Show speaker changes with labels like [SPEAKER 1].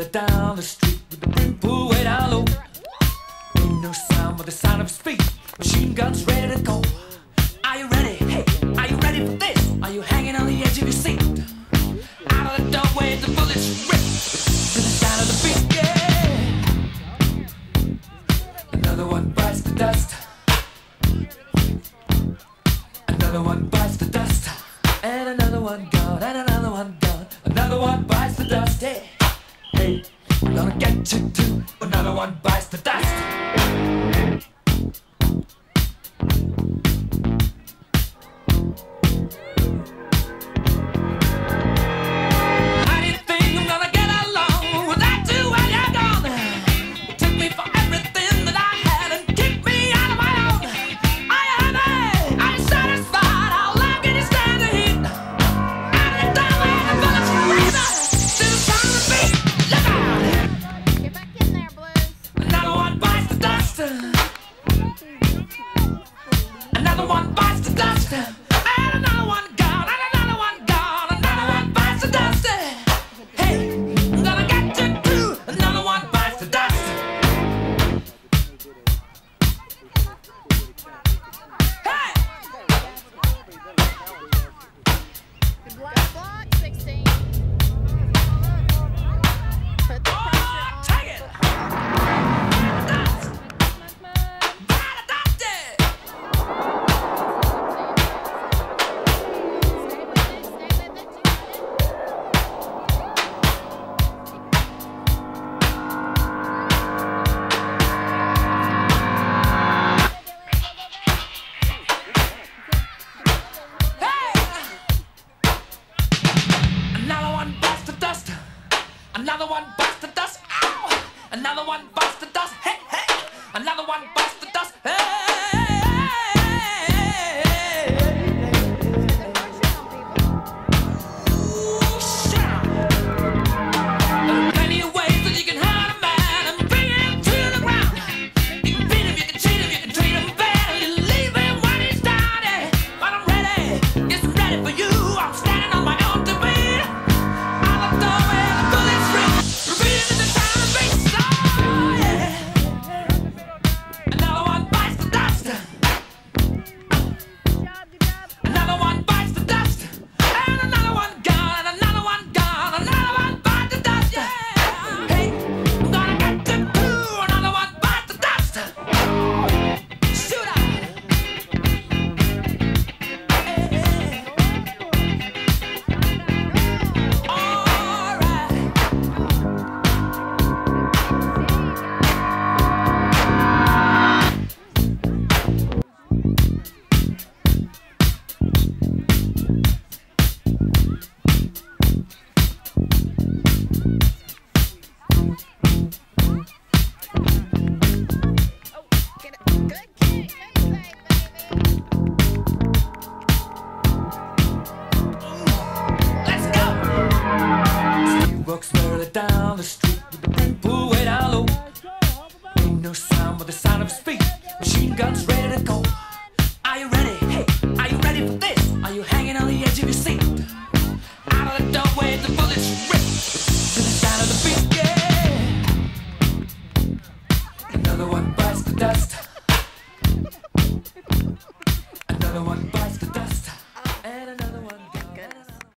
[SPEAKER 1] swirling down the street with the brim pulled way down low. Ain't no sound but the sound of his feet. Machine guns ready to go. Are you ready? Hey, are you ready for this? Are you hanging on the edge of your seat? Out of the doorway, the bullets rip to the sound of the beat. Yeah. Another one bites the dust. Another one bites the dust. And another one gone. And another one gone. Another one bites the dust. Hey, hey, I'm gonna get you too. Another one bites the dust. Another one bites the dust, and another one gone, and another one gone, another one bites the dust. Hey, I'm gonna get you too. Another one bites the dust. Hey!
[SPEAKER 2] Block 16. Put the pressure on.
[SPEAKER 1] Take it! Another one bites the dust. Ow! Another one bites the dust. Hey, hey! Another one bites the dust. Hey! Ooh, shout! There are plenty of ways that you can hurt a man and bring him to the ground. You can beat him, you can cheat him, you can treat him bad, and you leave him when he's down. Yeah. But I'm ready, yes, I'm ready for you. I'm standing on my own two feet. Walks slowly down the street with the brim pulled way down low. Ain't no sound but the sound of his feet. Machine guns ready to go. Are you ready? Hey, are you ready for this? Are you hanging on the edge of your seat? Out of the doorway, the bullets rip to the sound of the beat. Yeah. Another one bites the dust. Another one bites.